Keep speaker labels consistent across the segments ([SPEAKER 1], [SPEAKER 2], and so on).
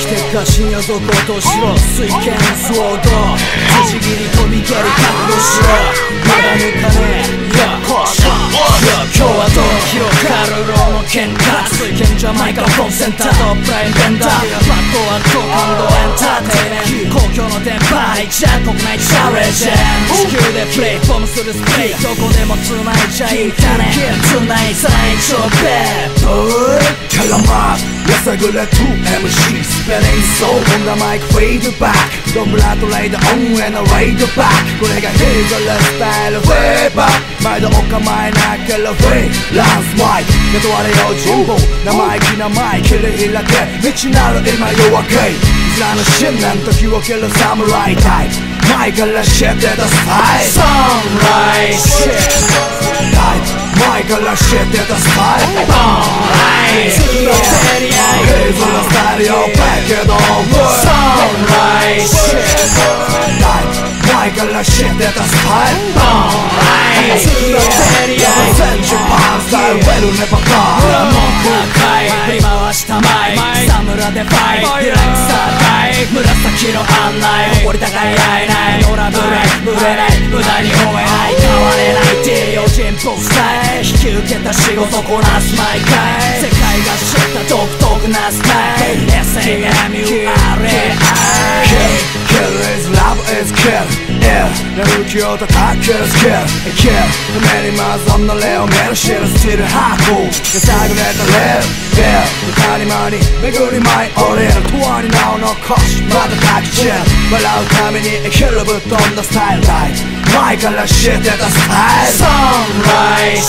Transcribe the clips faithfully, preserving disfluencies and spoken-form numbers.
[SPEAKER 1] して過信予測落としろ水拳騒動辻切り飛び蹴り覚悟しろまだ抜かねえよっしゃ今日はどう広がるローの喧嘩水拳じゃマイクロフォンセンタートップラインベンダーバットはド感動エンターテイメント公共の電波じゃ国内チャレンジ地球でプレイフォームするスプレイどこでも繋いじゃいかね繋い最長ベーブー
[SPEAKER 2] キャラマーやさぐれ ツーエムシー スペリングソーオンダマイクフェードバックドンブラッドレイドオンへのレイドバックこれがヒーゾレスタイルフェーバー毎度お構いなければフリーランスマイク雇われよ人望生意気なマイク切り開け未知なる今夜明けいずらの信念時を切る侍タイプマイクから知ってたスタイル
[SPEAKER 1] 侍シッ
[SPEAKER 2] タイプマイクから知ってたスタイル
[SPEAKER 1] ボンライン次の競り合い
[SPEAKER 2] ヘイズのスタイルよバッケドン
[SPEAKER 1] 侍シッ
[SPEAKER 2] タイプマイクから知ってたスタイル
[SPEAKER 1] ボンライン次の競り合い
[SPEAKER 2] センチュパンスタイルウェルネバカー
[SPEAKER 1] 文句はかい振り回したマイク草むらでファイトディラックスタータイ紫の案内誇り高い合えないノラブレイブレない無駄に追えない変われないって用心っぽくさえ引き受けた仕事こなす毎回世界が知った独特なスタイル エスエムユーアールエーアイ
[SPEAKER 2] Kill is love is kill Yeah 眠気を叩けるスキル Kill ためにまず女霊を見る知るスティルハーコやさぐれたレール Yeah 歌に間に巡り舞い降りる永遠に名を残しまた抱きしめ笑うために生きるぶっ飛んだスタイルタイプ前から知ってたスタイル
[SPEAKER 1] Sunrise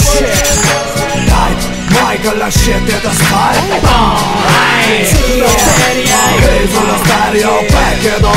[SPEAKER 1] shit
[SPEAKER 2] タイプ前から知ってたスタイル
[SPEAKER 1] Sunrise 次の競り合い
[SPEAKER 2] ヘイズのスタイルよバッケドン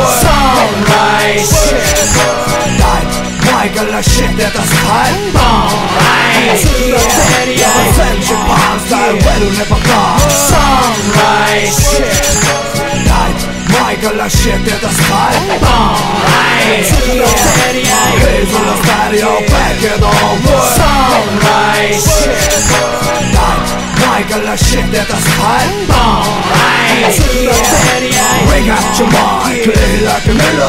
[SPEAKER 1] Sunrise shit
[SPEAKER 2] タイプ前から知ってたスタイル
[SPEAKER 1] Sunrise 次の競り合い
[SPEAKER 2] センチュパンスタイルウェルネバカー
[SPEAKER 1] Sunrise shit
[SPEAKER 2] タイプ前から知ってたスタイル
[SPEAKER 1] Sunrise 次の競り合い
[SPEAKER 2] ヘイズのスタイルよバッケドン
[SPEAKER 1] Sunrise shit
[SPEAKER 2] タイプ前から知ってたスタイル
[SPEAKER 1] Sunrise 次の競り合い
[SPEAKER 2] We got your mind 切り開け見る